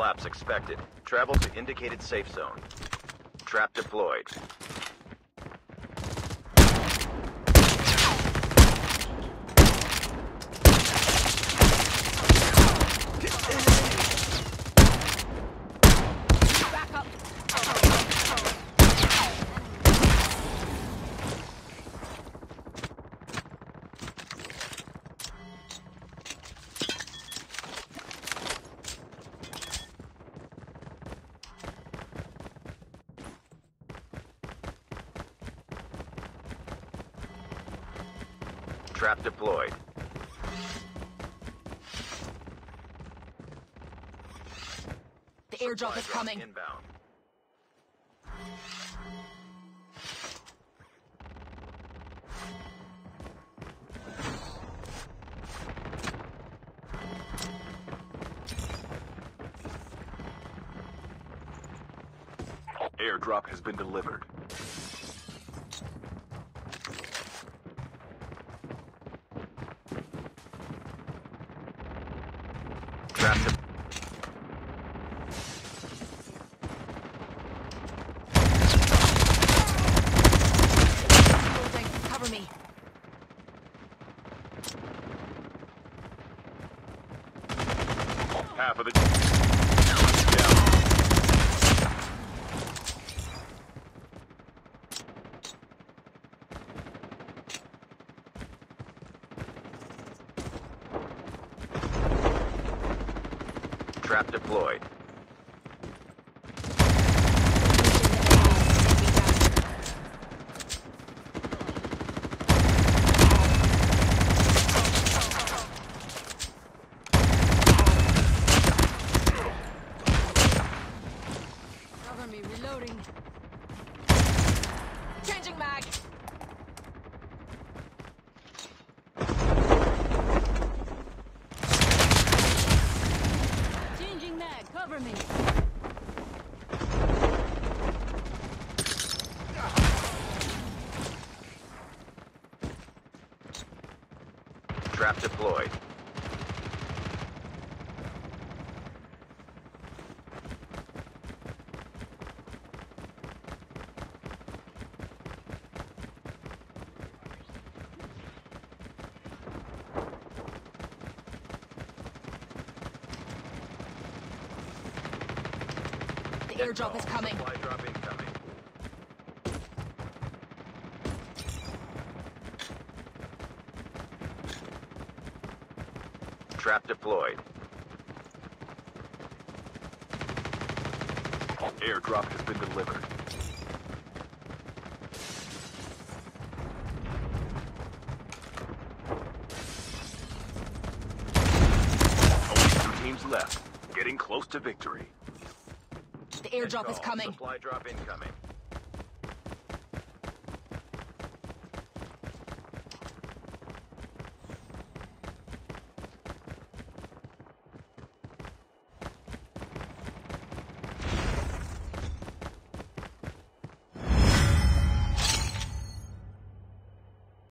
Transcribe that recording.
collapse expected. Travel to indicated safe zone. Trap deployed. Back up. Trap deployed. The airdrop is coming. Inbound. Airdrop has been delivered. Trap deployed. Cover me. Half of the... Trap deployed. Cover me, reloading. Changing mag. Changing mag, cover me. Trap deployed. The airdrop is coming. Supply drop incoming. Trap deployed. Airdrop has been delivered. Only 2 teams left. Getting close to victory. The airdrop is coming. Supply drop incoming.